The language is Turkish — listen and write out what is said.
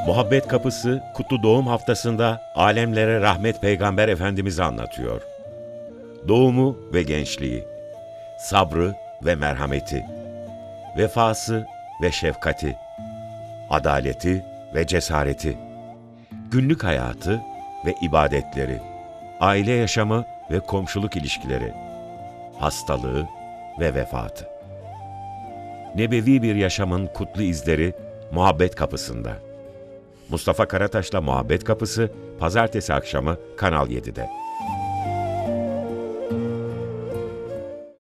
Muhabbet Kapısı, Kutlu Doğum Haftası'nda alemlere rahmet Peygamber Efendimiz'i anlatıyor. Doğumu ve gençliği, sabrı ve merhameti, vefası ve şefkati, adaleti ve cesareti, günlük hayatı ve ibadetleri, aile yaşamı ve komşuluk ilişkileri, hastalığı ve vefatı. Nebevi bir yaşamın kutlu izleri Muhabbet Kapısı'nda. Mustafa Karataş'la Muhabbet Kapısı, Pazartesi akşamı Kanal 7'de.